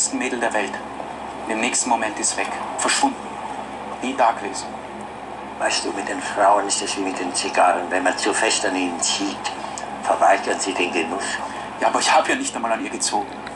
schönsten Mädel der Welt. Und im nächsten Moment ist weg. Verschwunden. Nie da gewesen. Weißt du, mit den Frauen ist es wie mit den Zigarren. Wenn man zu fest an ihnen zieht, verweigern sie den Genuss. Ja, aber ich habe ja nicht einmal an ihr gezogen.